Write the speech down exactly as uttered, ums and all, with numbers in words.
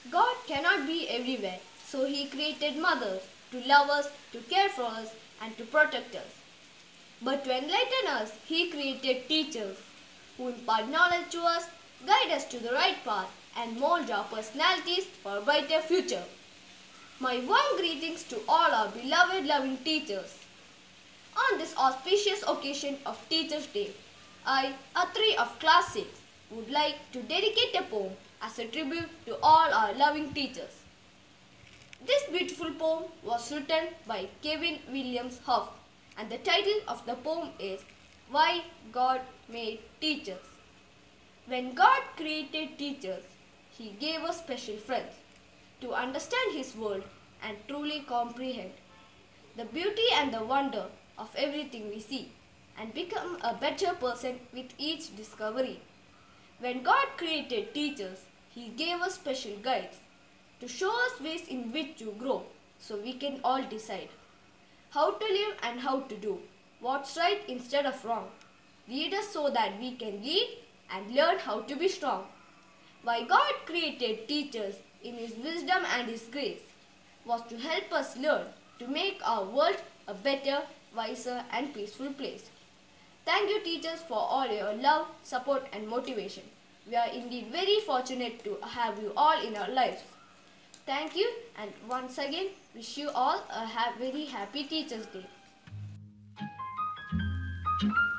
God cannot be everywhere, so He created mothers to love us, to care for us, and to protect us. But to enlighten us, He created teachers who impart knowledge to us, guide us to the right path, and mold our personalities for a brighter future. My warm greetings to all our beloved loving teachers. On this auspicious occasion of Teachers' Day, I, Atri of Class six, would like to dedicate a poem as a tribute to all our loving teachers. This beautiful poem was written by Kevin Williams Huff, and the title of the poem is Why God Made Teachers. When God created teachers, He gave us special friends to understand His world and truly comprehend the beauty and the wonder of everything we see and become a better person with each discovery. When God created teachers, He gave us special guides to show us ways in which to grow so we can all decide how to live and how to do what's right instead of wrong. Lead us so that we can lead and learn how to be strong. Why God created teachers in His wisdom and His grace was to help us learn to make our world a better, wiser and peaceful place. Thank you teachers for all your love, support and motivation. We are indeed very fortunate to have you all in our lives. Thank you and once again wish you all a ha- very happy Teachers' Day.